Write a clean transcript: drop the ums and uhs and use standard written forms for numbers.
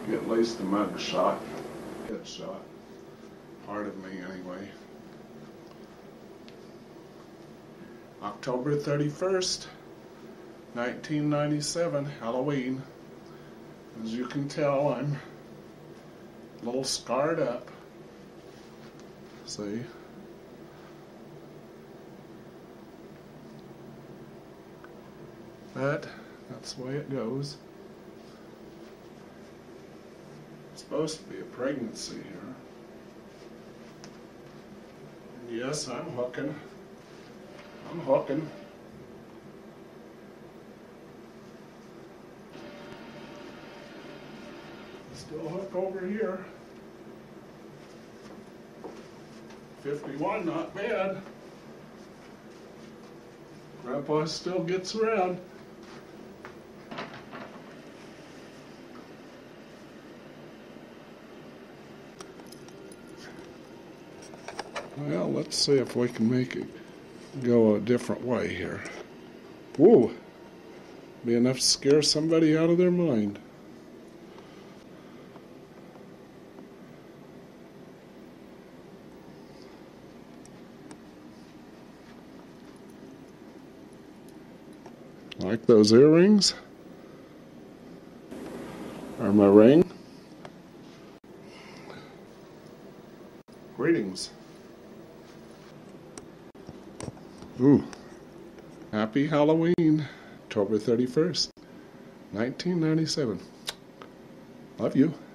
Get at least a mug shot. Headshot. Part of me, anyway. October 31st, 1997, Halloween. As you can tell, I'm a little scarred up. See? But that's the way it goes. It's supposed to be a pregnancy here. And yes, I'm hooking. I'm hooking. Still hook over here. 51, not bad. Grandpa still gets around. Well, let's see if we can make it go a different way here. Whoa! Be enough to scare somebody out of their mind. Like those earrings? Or my ring? Greetings. Ooh. Happy Halloween, October 31st, 1997. Love you.